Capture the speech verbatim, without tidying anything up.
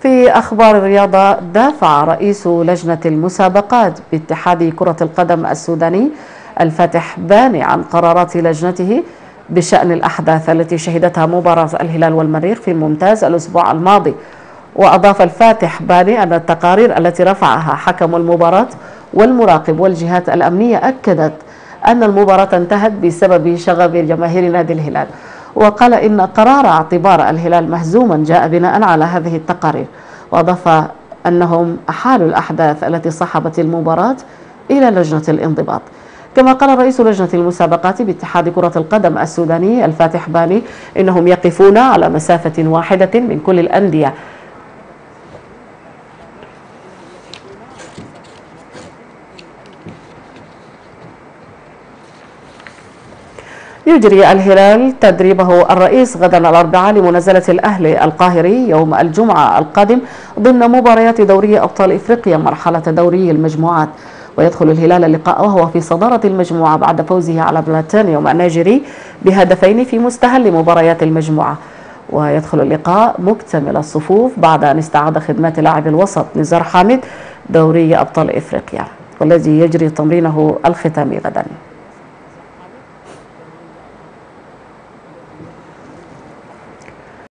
في أخبار الرياضة، دافع رئيس لجنة المسابقات باتحاد كرة القدم السوداني الفاتح باني عن قرارات لجنته بشأن الأحداث التي شهدتها مباراة الهلال والمريخ في الممتاز الأسبوع الماضي. وأضاف الفاتح باني أن التقارير التي رفعها حكم المباراة والمراقب والجهات الأمنية أكدت أن المباراة انتهت بسبب شغب جماهير نادي الهلال. وقال إن قرار اعتبار الهلال مهزوما جاء بناء على هذه التقارير. وأضاف أنهم أحالوا الأحداث التي صاحبت المباراة إلى لجنة الانضباط. كما قال رئيس لجنة المسابقات باتحاد كرة القدم السوداني الفاتح باني إنهم يقفون على مسافة واحدة من كل الأندية يجري الهلال تدريبه الرئيس غدا الأربعاء لمنازلة الأهلي القاهري يوم الجمعة القادم ضمن مباريات دوري أبطال إفريقيا مرحلة دوري المجموعات. ويدخل الهلال اللقاء وهو في صدارة المجموعة بعد فوزه على بلاتينيوم النيجيري بهدفين في مستهل مباريات المجموعة. ويدخل اللقاء مكتمل الصفوف بعد أن استعاد خدمات لاعب الوسط نزار حامد دوري أبطال إفريقيا والذي يجري تمرينه الختامي غدا.